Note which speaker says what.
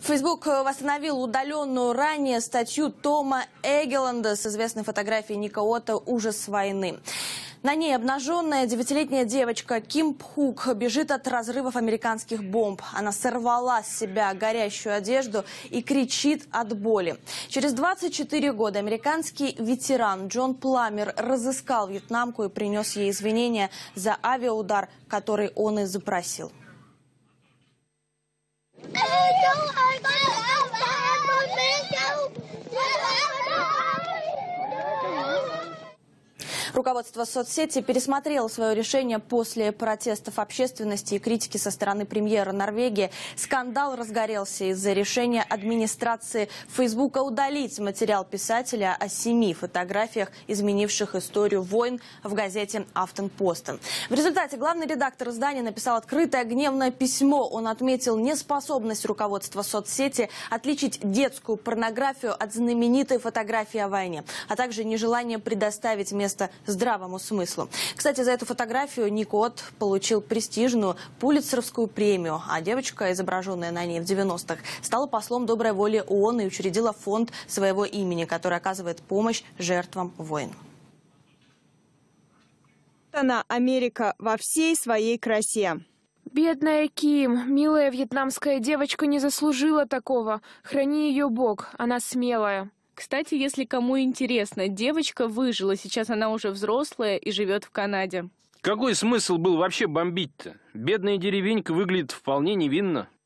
Speaker 1: Facebook восстановил удаленную ранее статью Тома Эгеланда с известной фотографией Ника Отто «Ужас войны». На ней обнаженная 9-летняя девочка Ким Пхук бежит от разрывов американских бомб. Она сорвала с себя горящую одежду и кричит от боли. Через 24 года американский ветеран Джон Пламер разыскал вьетнамку и принес ей извинения за авиаудар, который он и запросил. Руководство соцсети пересмотрело свое решение после протестов общественности и критики со стороны премьера Норвегии. Скандал разгорелся из-за решения администрации Фейсбука удалить материал писателя о 7 фотографиях, изменивших историю войн в газете «Афтенпостен». В результате главный редактор издания написал открытое гневное письмо. Он отметил неспособность руководства соцсети отличить детскую порнографию от знаменитой фотографии о войне, а также нежелание предоставить место здравому смыслу. Кстати, за эту фотографию Ник Отто получил престижную Пулитцеровскую премию, а девочка, изображенная на ней в 90-х, стала послом доброй воли ООН и учредила фонд своего имени, который оказывает помощь жертвам войн.
Speaker 2: Она Америка во всей своей красе.
Speaker 3: Бедная Ким, милая вьетнамская девочка не заслужила такого. Храни ее Бог, она смелая.
Speaker 4: Кстати, если кому интересно, девочка выжила. Сейчас она уже взрослая и живет в Канаде.
Speaker 5: Какой смысл был вообще бомбить-то? Бедная деревенька выглядит вполне невинно.